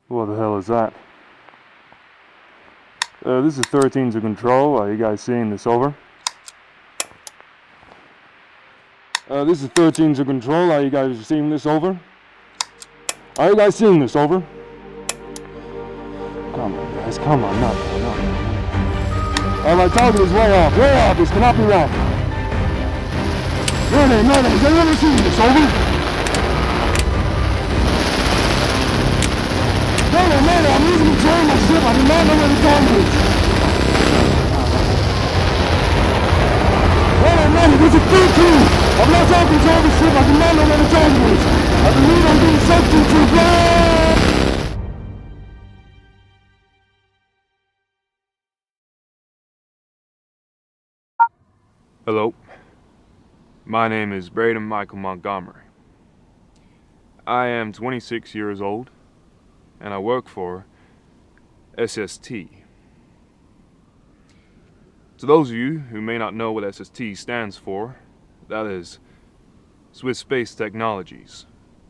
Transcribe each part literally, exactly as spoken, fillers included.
What the hell is that? Uh, this is thirteen to control. Are you guys seeing this? Over. Uh, this is thirteen to control. Are you guys seeing this? Over. Are you guys seeing this? Over. Come on, guys. Come on. Not, not, not. Uh, my target is way off. Way off. This cannot be right. Mayday, mayday. Has anyone ever seen this? Over. Mayday, mayday. I'm losing control of my ship. I do not know where the target is. Mayday, mayday. This is thirteen. I've lost all control of the ship. I do not know where the target is. I believe I'm being sucked into a blast. Hello. My name is Braden Michael Montgomery. I am twenty-six years old, and I work for S S T. To those of you who may not know what S S T stands for, that is Swiss Space Technologies.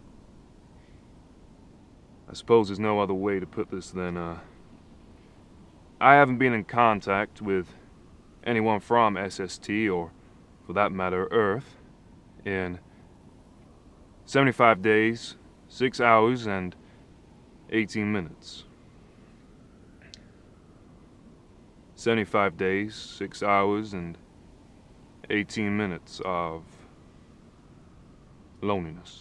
I suppose there's no other way to put this than, uh, I haven't been in contact with anyone from S S T, or for that matter, Earth, in seventy-five days, six hours, and eighteen minutes. seventy-five days, six hours, and eighteen minutes of loneliness.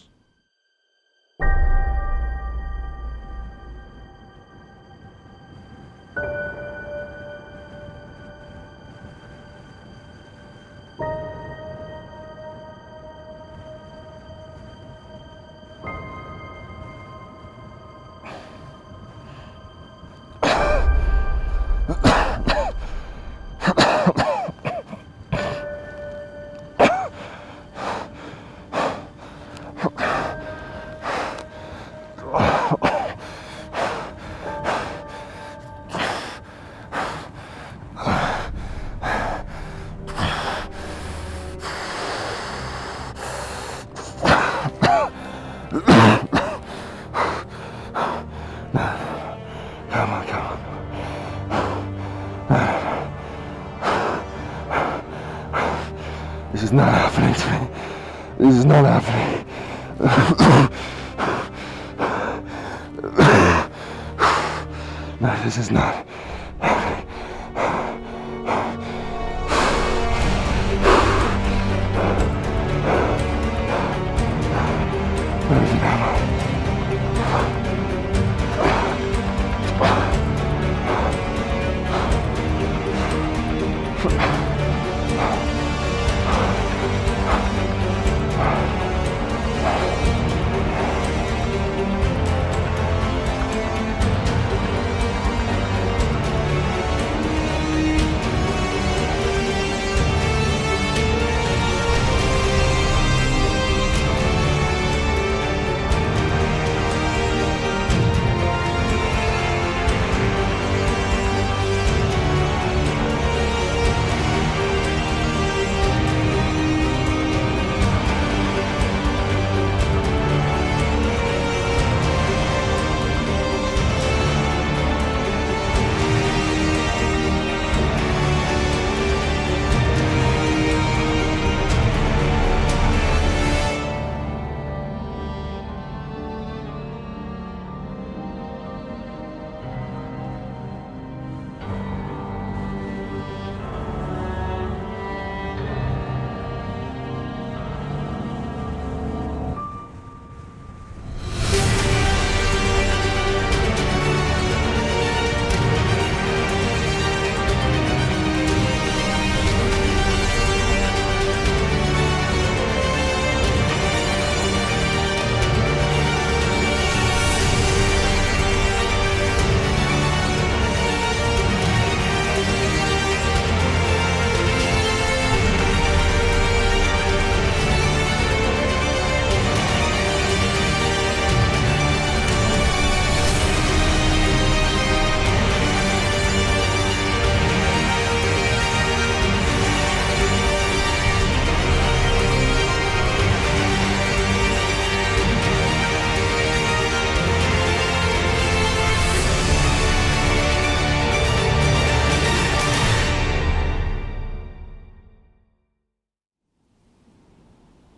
Come on, come on. This is not happening to me. This is not happening. No, this is not happening. Where is it, Emma?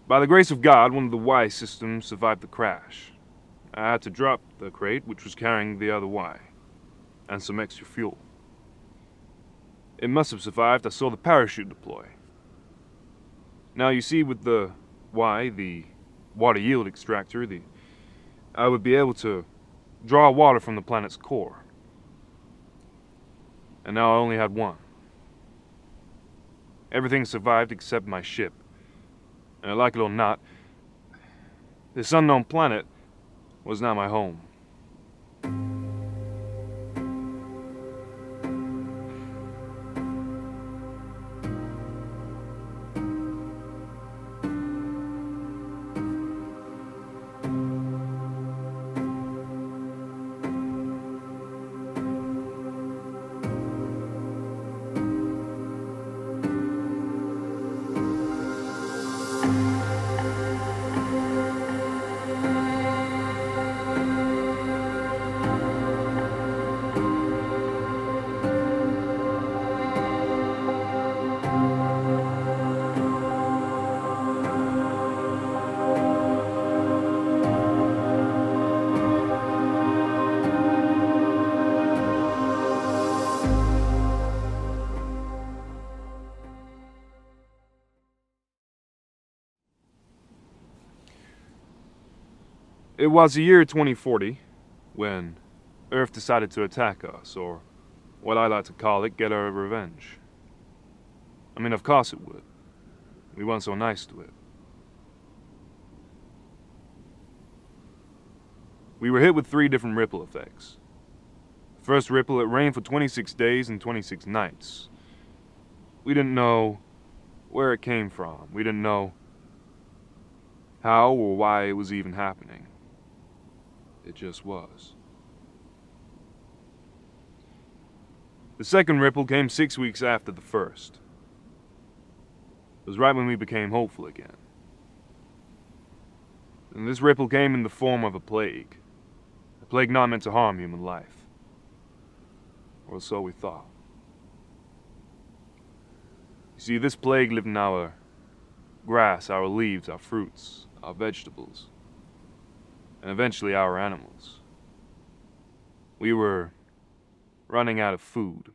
By the grace of God, one of the Y systems survived the crash. I had to drop the crate, which was carrying the other Y, and some extra fuel. It must have survived. I saw the parachute deploy. Now you see, with the Y, the water yield extractor, the I would be able to draw water from the planet's core. And now I only had one. Everything survived except my ship. And like it or not, this unknown planet was now my home. It was the year twenty forty when Earth decided to attack us, or what I like to call it, get our revenge. I mean, of course it would. We weren't so nice to it. We were hit with three different ripple effects. First ripple, it rained for twenty-six days and twenty-six nights. We didn't know where it came from. We didn't know how or why it was even happening. It just was. The second ripple came six weeks after the first. It was right when we became hopeful again. And this ripple came in the form of a plague. A plague not meant to harm human life. Or so we thought. You see, this plague lived in our grass, our leaves, our fruits, our vegetables, and eventually our animals. We were running out of food.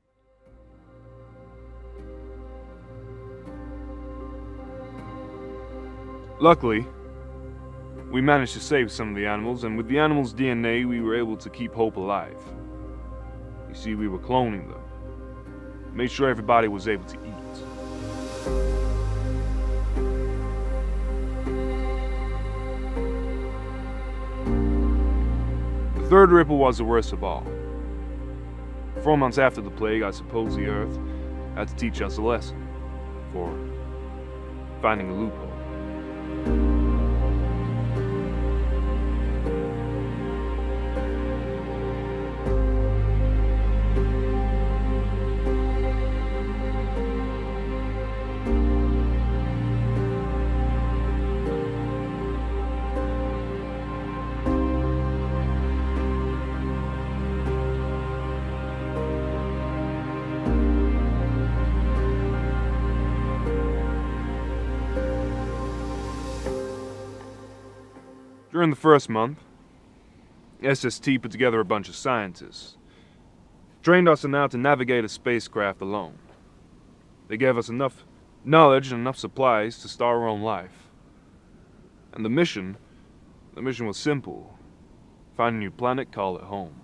Luckily, we managed to save some of the animals, and with the animals' D N A, we were able to keep hope alive. You see, we were cloning them. Made sure everybody was able to eat. The third ripple was the worst of all. Four months after the plague, I suppose the Earth had to teach us a lesson for finding a loophole. During the first month, S S T put together a bunch of scientists, trained us on how to navigate a spacecraft alone. They gave us enough knowledge and enough supplies to start our own life. And the mission, the mission was simple. Find a new planet, call it home.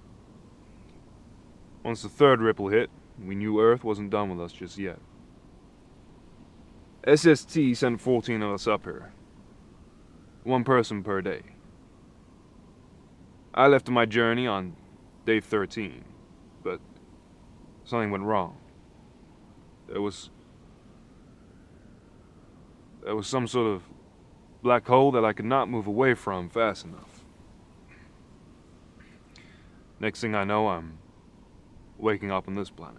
Once the third ripple hit, we knew Earth wasn't done with us just yet. S S T sent fourteen of us up here. One person per day. I left on my journey on day thirteen, but something went wrong. There was... There was some sort of black hole that I could not move away from fast enough. Next thing I know, I'm waking up on this planet.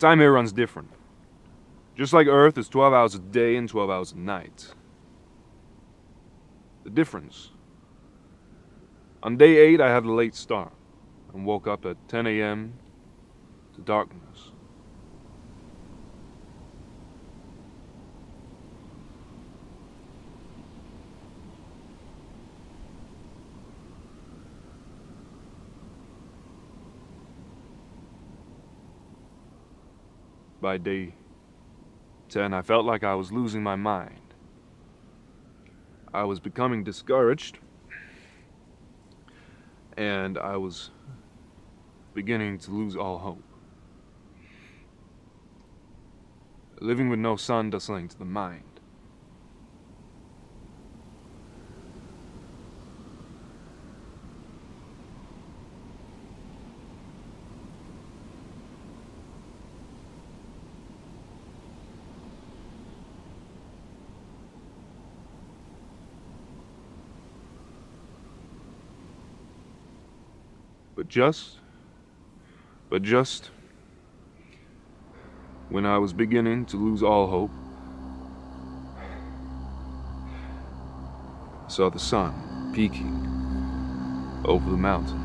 Time here runs different. Just like Earth is twelve hours a day and twelve hours a night. The difference. On day eight, I had a late start and woke up at ten A M to darkness. By day ten, I felt like I was losing my mind. I was becoming discouraged, and I was beginning to lose all hope. Living with no sun does something to the mind. But just, but just when I was beginning to lose all hope, I saw the sun peeking over the mountain.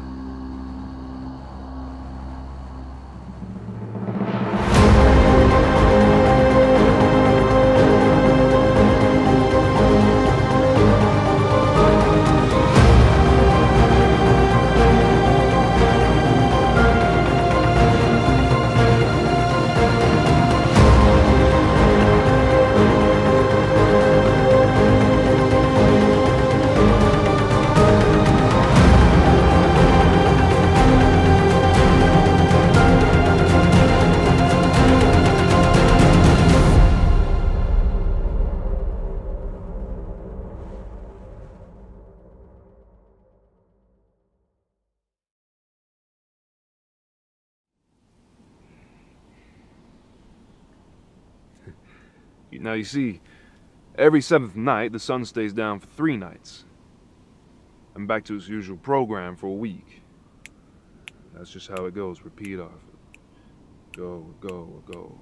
Now you see, every seventh night the sun stays down for three nights and back to its usual program for a week. That's just how it goes, repeat off it. Go, go, go.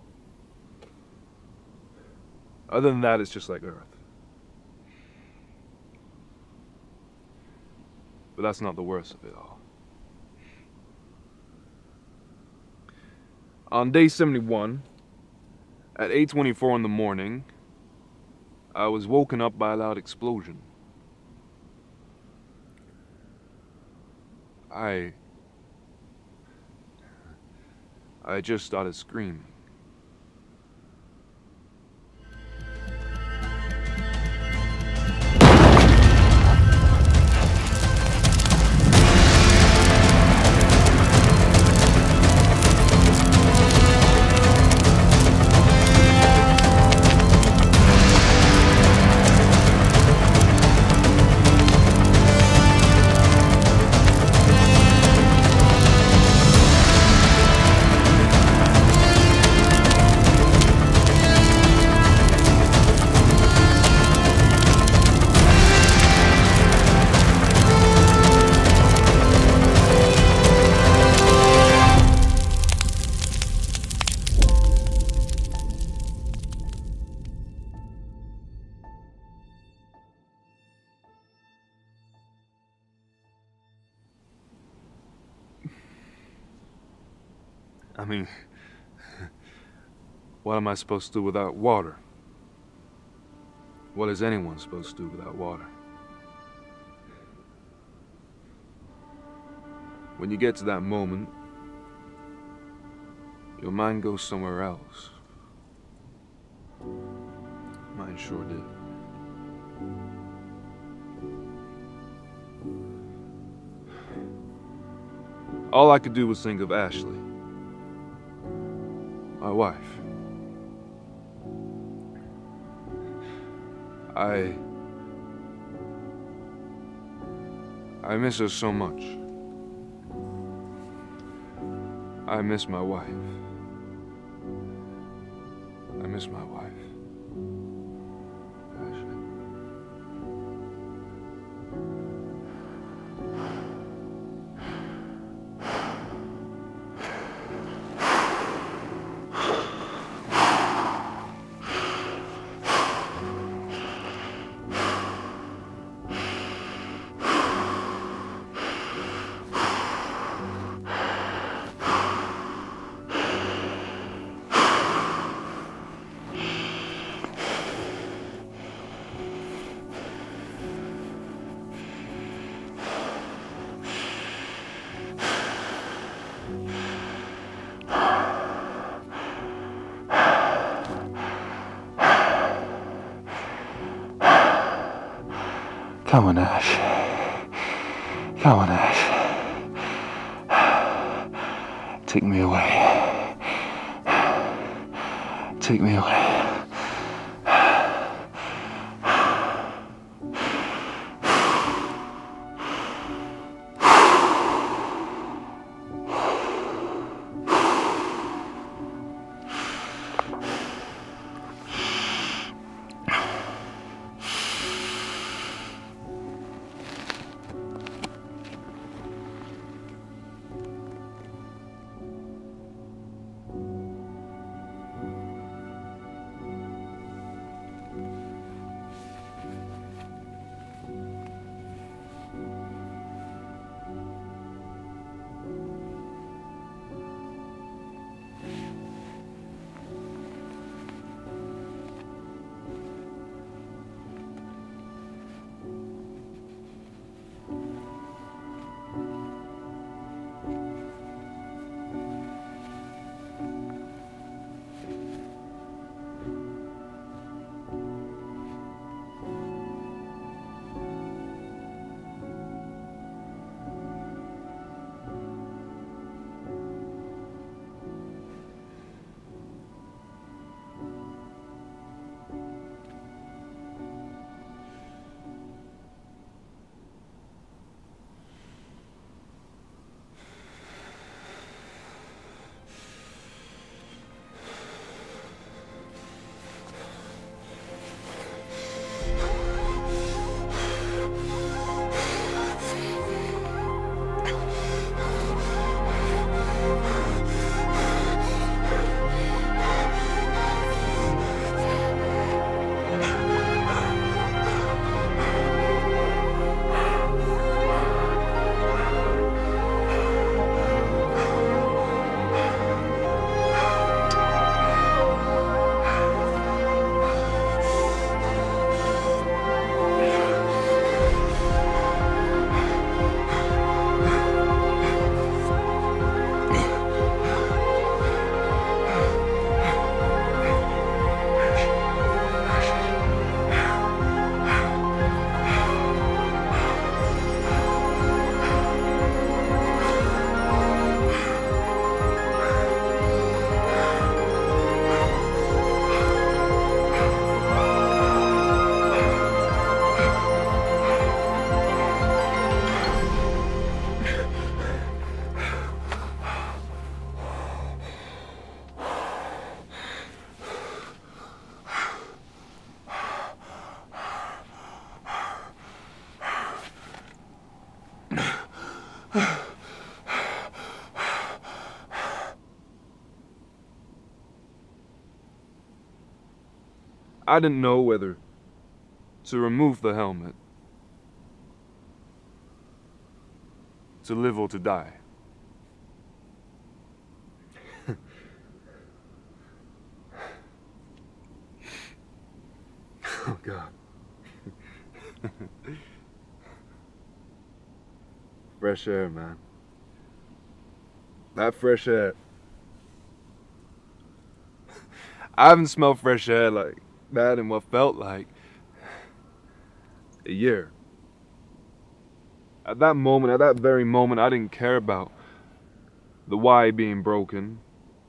Other than that, it's just like Earth. But that's not the worst of it all. On day seventy-one, at eight twenty-four in the morning, I was woken up by a loud explosion. I... I just started screaming. I mean, what am I supposed to do without water? What is anyone supposed to do without water? When you get to that moment, your mind goes somewhere else. Mine sure did. All I could do was think of Ashley. My wife. I... I miss her so much. I miss my wife. I miss my wife. Ashley. Come on, Ash. Come on, Ash. Take me away. Take me away. I didn't know whether to remove the helmet, to live or to die. Oh, God. Fresh air, man. That fresh air. I haven't smelled fresh air like that in what felt like a year. At that moment, at that very moment, I didn't care about the why being broken.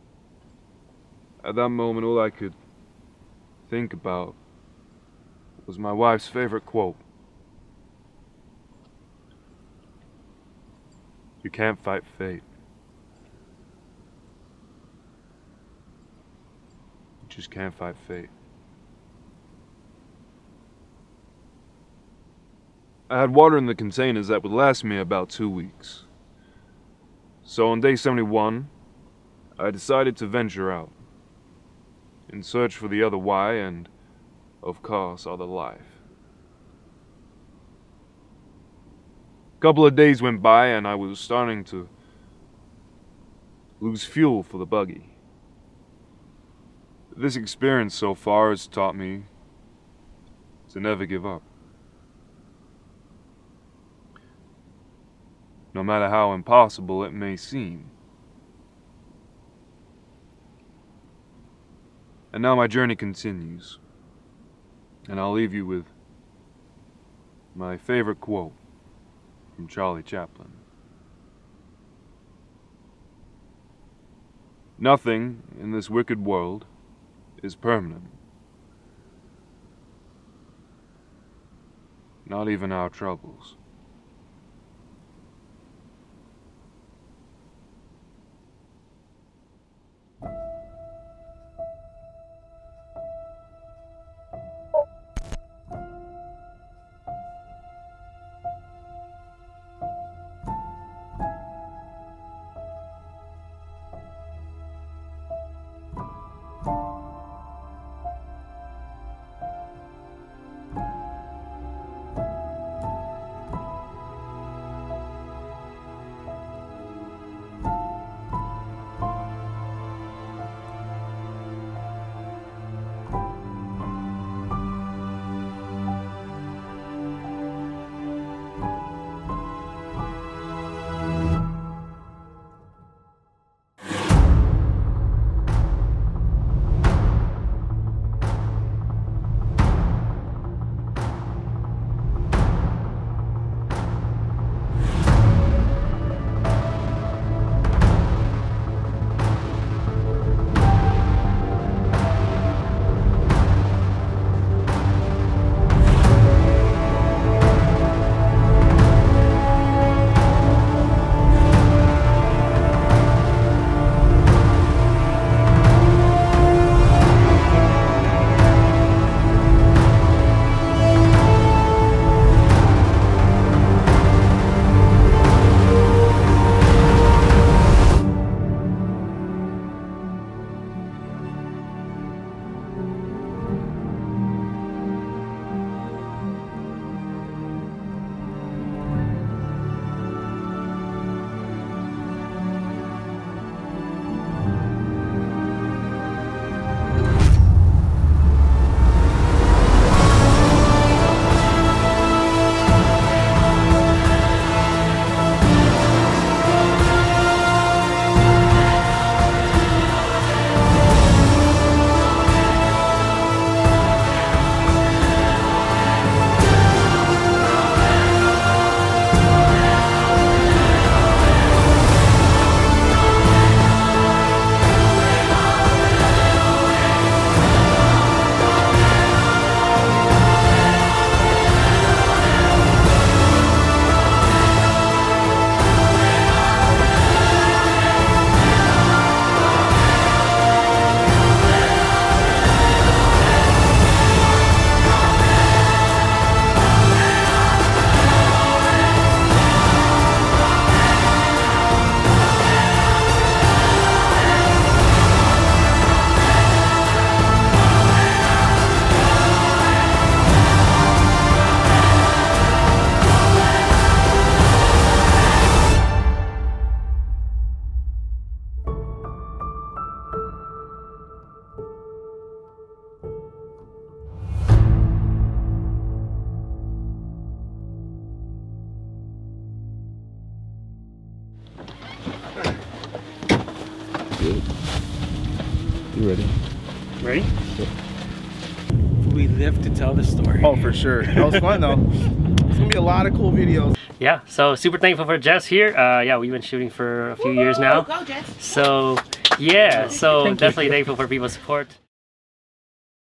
At that moment, all I could think about was my wife's favorite quote. You can't fight fate. You just can't fight fate. I had water in the containers that would last me about two weeks. So on day seventy-one, I decided to venture out in search for the other why and, of course, other life. A couple of days went by and I was starting to lose fuel for the buggy. This experience so far has taught me to never give up. No matter how impossible it may seem. And now my journey continues, and I'll leave you with my favorite quote from Charlie Chaplin. Nothing in this wicked world is permanent. Not even our troubles. Good. You ready? Ready? Yep. We live to tell the story. Oh, for sure. That was fun though. It's gonna be a lot of cool videos. Yeah, so super thankful for Jess here. Uh, yeah, we've been shooting for a few years now. Go, Jess. So yeah, so Thank you. definitely thankful for people's support.